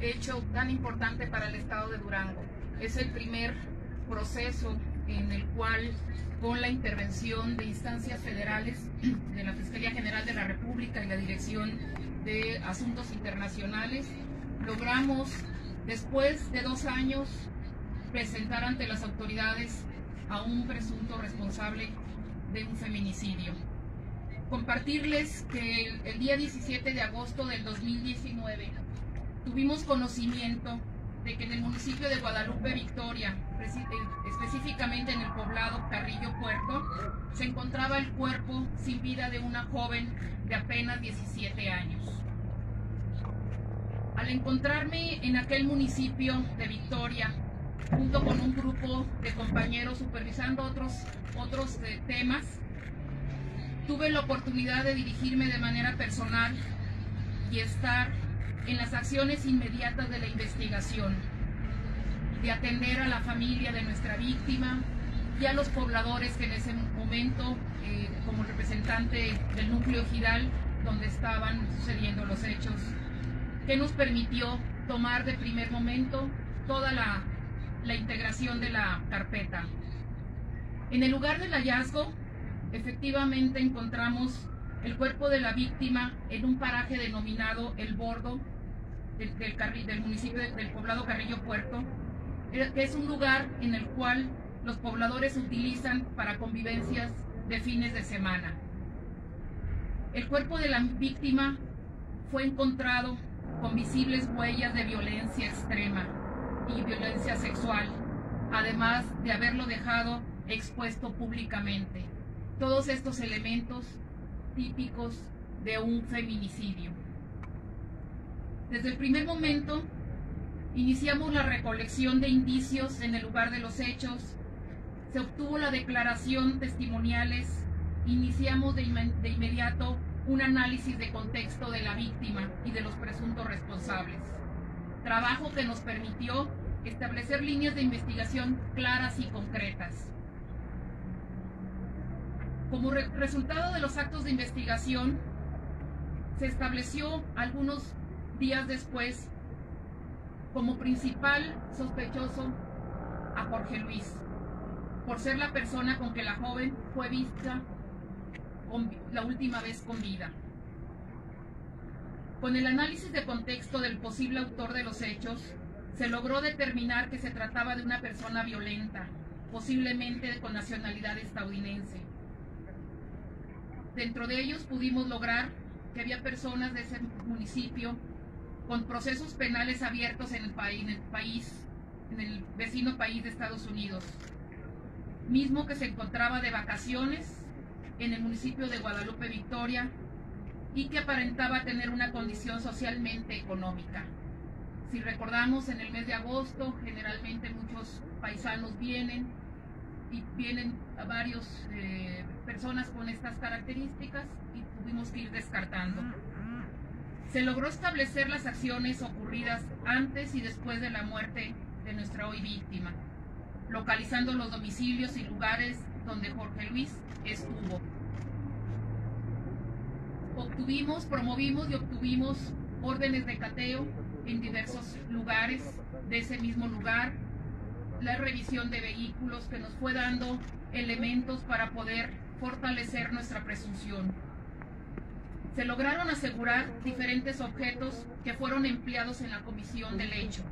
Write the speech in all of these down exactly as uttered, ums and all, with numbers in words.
hecho tan importante para el estado de Durango. Es el primer proceso en el cual, con la intervención de instancias federales, de la Fiscalía General de la República y la Dirección de Asuntos Internacionales, logramos, después de dos años, presentar ante las autoridades a un presunto responsable de un feminicidio. Compartirles que el, el día diecisiete de agosto del dos mil diecinueve tuvimos conocimiento de que en el municipio de Guadalupe Victoria, específicamente en el poblado Carrillo Puerto, se encontraba el cuerpo sin vida de una joven de apenas diecisiete años. Al encontrarme en aquel municipio de Victoria, junto con un grupo de compañeros supervisando otros, otros eh, temas, tuve la oportunidad de dirigirme de manera personal y estar en las acciones inmediatas de la investigación, de atender a la familia de nuestra víctima y a los pobladores que en ese momento, eh, como representante del núcleo ejidal donde estaban sucediendo los hechos, que nos permitió tomar de primer momento toda la, la integración de la carpeta. En el lugar del hallazgo, efectivamente encontramos el cuerpo de la víctima en un paraje denominado El Bordo del, del, del municipio de, del poblado Carrillo Puerto, que es un lugar en el cual los pobladores utilizan para convivencias de fines de semana. El cuerpo de la víctima fue encontrado con visibles huellas de violencia extrema y violencia sexual, además de haberlo dejado expuesto públicamente. Todos estos elementos típicos de un feminicidio. Desde el primer momento iniciamos la recolección de indicios en el lugar de los hechos, se obtuvo la declaración testimoniales, iniciamos de, inme de inmediato un análisis de contexto de la víctima y de los presuntos responsables. Trabajo que nos permitió establecer líneas de investigación claras y concretas. Como re resultado de los actos de investigación, se estableció algunos días después como principal sospechoso a Jorge Luis, por ser la persona con que la joven fue vista con, la última vez con vida. Con el análisis de contexto del posible autor de los hechos, se logró determinar que se trataba de una persona violenta, posiblemente con nacionalidad estadounidense. Dentro de ellos pudimos lograr que había personas de ese municipio con procesos penales abiertos en el país, en el país, en el vecino país de Estados Unidos, mismo que se encontraba de vacaciones en el municipio de Guadalupe Victoria y que aparentaba tener una condición socialmente económica. Si recordamos, en el mes de agosto generalmente muchos paisanos vienen y vienen a varias eh, personas con estas características y tuvimos que ir descartando. Se logró establecer las acciones ocurridas antes y después de la muerte de nuestra hoy víctima, localizando los domicilios y lugares donde Jorge Luis estuvo. Obtuvimos, promovimos y obtuvimos órdenes de cateo en diversos lugares de ese mismo lugar, la revisión de vehículos que nos fue dando elementos para poder fortalecer nuestra presunción. Se lograron asegurar diferentes objetos que fueron empleados en la comisión del hecho.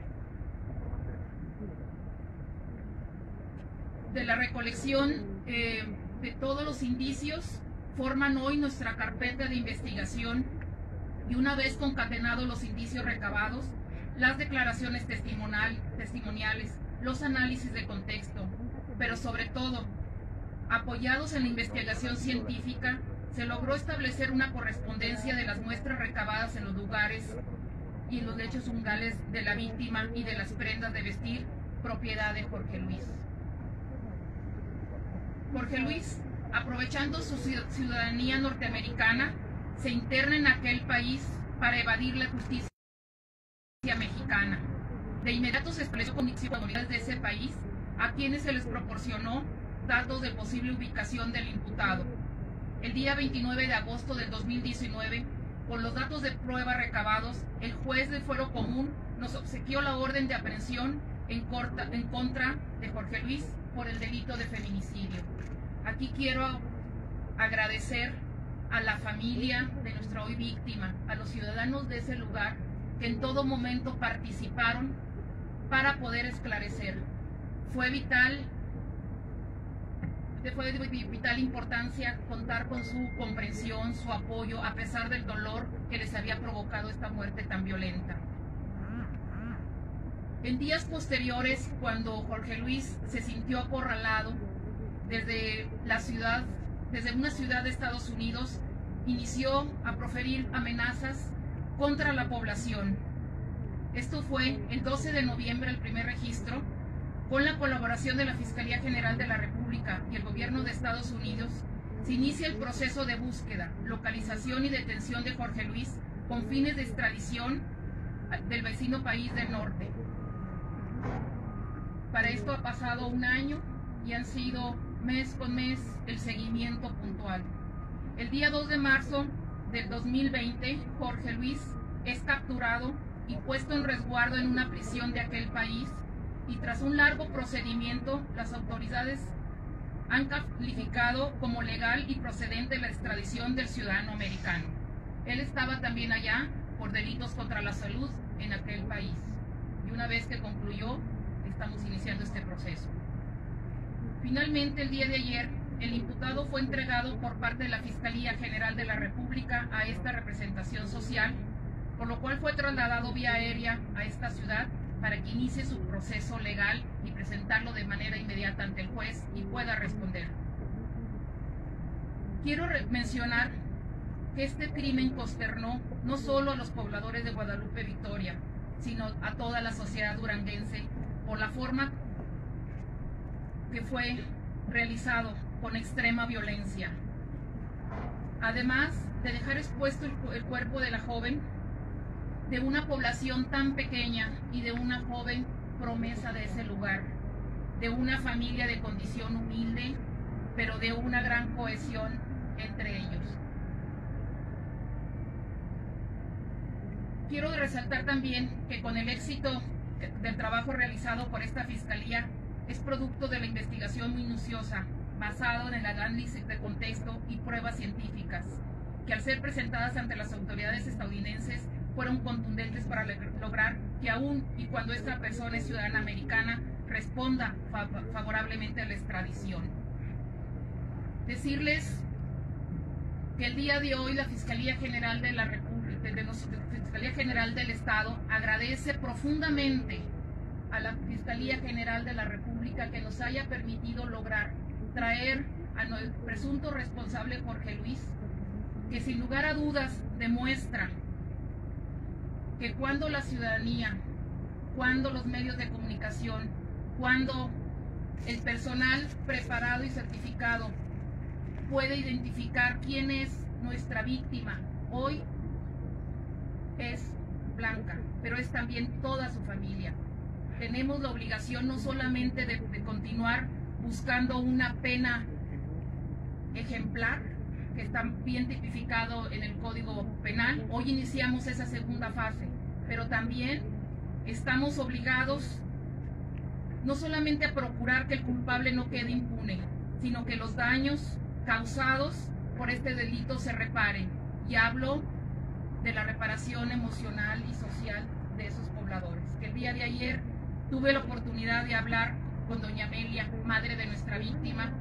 De la recolección eh, de todos los indicios, forman hoy nuestra carpeta de investigación y una vez concatenados los indicios recabados, las declaraciones testimonial, testimoniales, los análisis de contexto, pero sobre todo, apoyados en la investigación científica, se logró establecer una correspondencia de las muestras recabadas en los lugares y en los lechos umbrales de la víctima y de las prendas de vestir propiedad de Jorge Luis. Jorge Luis, aprovechando su ciudadanía norteamericana, se interna en aquel país para evadir la justicia mexicana. De inmediato se estableció conexión con autoridades de ese país, a quienes se les proporcionó datos de posible ubicación del imputado. El día veintinueve de agosto del dos mil diecinueve Con los datos de prueba recabados, el juez de fuero común nos obsequió la orden de aprehensión en, corta, en contra de Jorge Luis por el delito de feminicidio. Aquí quiero agradecer a la familia de nuestra hoy víctima, a los ciudadanos de ese lugar que en todo momento participaron para poder esclarecer. Fue vital, fue de vital importancia contar con su comprensión, su apoyo, a pesar del dolor que les había provocado esta muerte tan violenta. En días posteriores, cuando Jorge Luis se sintió acorralado desde la ciudad, desde una ciudad de Estados Unidos, inició a proferir amenazas contra la población. Esto fue el doce de noviembre, el primer registro, con la colaboración de la Fiscalía General de la República y el Gobierno de Estados Unidos. Se inicia el proceso de búsqueda, localización y detención de Jorge Luis con fines de extradición del vecino país del norte. Para esto ha pasado un año y han sido mes con mes el seguimiento puntual. El día dos de marzo del dos mil veinte, Jorge Luis es capturado y puesto en resguardo en una prisión de aquel país, y tras un largo procedimiento, las autoridades han calificado como legal y procedente la extradición del ciudadano americano. Él estaba también allá por delitos contra la salud en aquel país. Y una vez que concluyó, estamos iniciando este proceso. Finalmente, el día de ayer, el imputado fue entregado por parte de la Fiscalía General de la República a esta representación social, por lo cual fue trasladado vía aérea a esta ciudad para que inicie su proceso legal y presentarlo de manera inmediata ante el juez y pueda responder. Quiero mencionar que este crimen consternó no solo a los pobladores de Guadalupe Victoria, sino a toda la sociedad duranguense por la forma que fue realizado con extrema violencia. Además de dejar expuesto el, el cuerpo de la joven, de una población tan pequeña y de una joven promesa de ese lugar, de una familia de condición humilde, pero de una gran cohesión entre ellos. Quiero resaltar también que con el éxito del trabajo realizado por esta Fiscalía es producto de la investigación minuciosa, basado en el análisis de contexto y pruebas científicas, que al ser presentadas ante las autoridades estadounidenses fueron contundentes para lograr que aún y cuando esta persona es ciudadana americana, responda favorablemente a la extradición. Decirles que el día de hoy la Fiscalía General de la República, de la Fiscalía General del Estado, agradece profundamente a la Fiscalía General de la República que nos haya permitido lograr traer al presunto responsable Jorge Luis, que sin lugar a dudas demuestra que cuando la ciudadanía, cuando los medios de comunicación, cuando el personal preparado y certificado puede identificar quién es nuestra víctima, hoy es Blanca, pero es también toda su familia. Tenemos la obligación no solamente de, de continuar buscando una pena ejemplar, que está bien tipificado en el Código Penal. Hoy iniciamos esa segunda fase, pero también estamos obligados no solamente a procurar que el culpable no quede impune, sino que los daños causados por este delito se reparen. Y hablo de la reparación emocional y social de esos pobladores. Que el día de ayer tuve la oportunidad de hablar con doña Amelia, madre de nuestra víctima,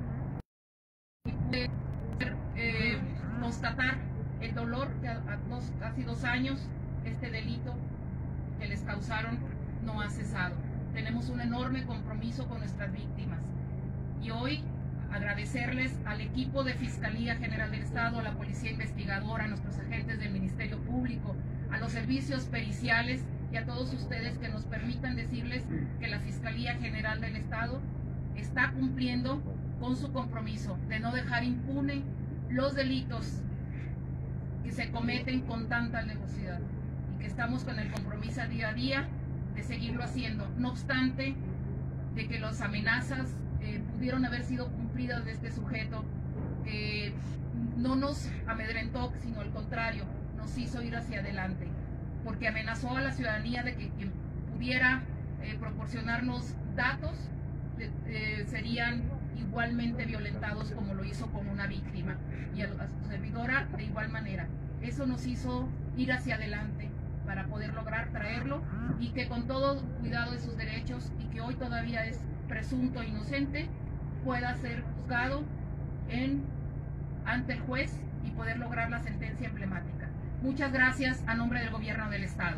y pude eh, constatar el dolor que a, a dos, casi dos años este delito que les causaron no ha cesado. Tenemos un enorme compromiso con nuestras víctimas y hoy agradecerles al equipo de Fiscalía General del Estado, a la Policía Investigadora, a nuestros agentes del Ministerio Público, a los servicios periciales y a todos ustedes que nos permitan decirles que la Fiscalía General del Estado está cumpliendo con su compromiso de no dejar impune los delitos que se cometen con tanta alevosía y que estamos con el compromiso día a día de seguirlo haciendo, no obstante de que las amenazas eh, pudieron haber sido cumplidas de este sujeto, que no nos amedrentó, sino al contrario, nos hizo ir hacia adelante, porque amenazó a la ciudadanía de que quien pudiera eh, proporcionarnos datos eh, serían igualmente violentados como lo hizo con una víctima, y a, a su servidora de igual manera. Eso nos hizo ir hacia adelante para poder lograr traerlo, y que con todo cuidado de sus derechos, y que hoy todavía es presunto inocente, pueda ser juzgado en, ante el juez y poder lograr la sentencia emblemática. Muchas gracias a nombre del gobierno del estado.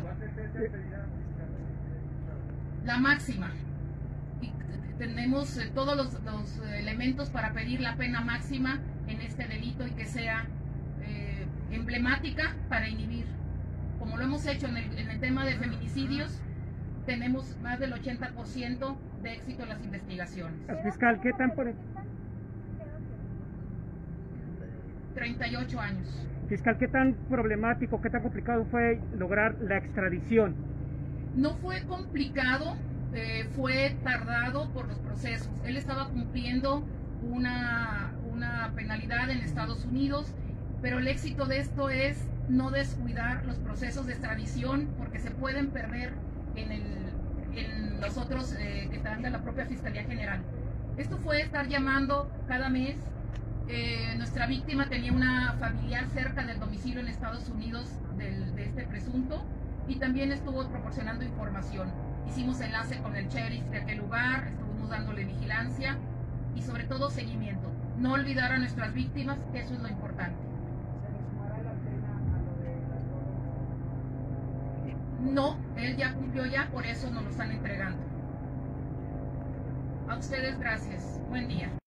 La máxima. Y tenemos eh, todos los, los elementos para pedir la pena máxima en este delito, y que sea eh, emblemática para inhibir. Como lo hemos hecho en el, en el tema de feminicidios, tenemos más del ochenta por ciento de éxito en las investigaciones. Fiscal, ¿qué tan por... treinta y ocho años. Fiscal, ¿qué tan problemático, qué tan complicado fue lograr la extradición? No fue complicado, eh, fue tardado por los procesos. Él estaba cumpliendo una, una penalidad en Estados Unidos, pero el éxito de esto es no descuidar los procesos de extradición, porque se pueden perder en, el, en los otros eh, que están de la propia Fiscalía General. Esto fue estar llamando cada mes. Eh, nuestra víctima tenía una familiar cerca del domicilio en Estados Unidos del, de este presunto, y también estuvo proporcionando información. Hicimos enlace con el sheriff de aquel lugar, estuvimos dándole vigilancia y sobre todo seguimiento. No olvidar a nuestras víctimas, que eso es lo importante. No, él ya cumplió ya, por eso nos lo están entregando. A ustedes gracias. Buen día.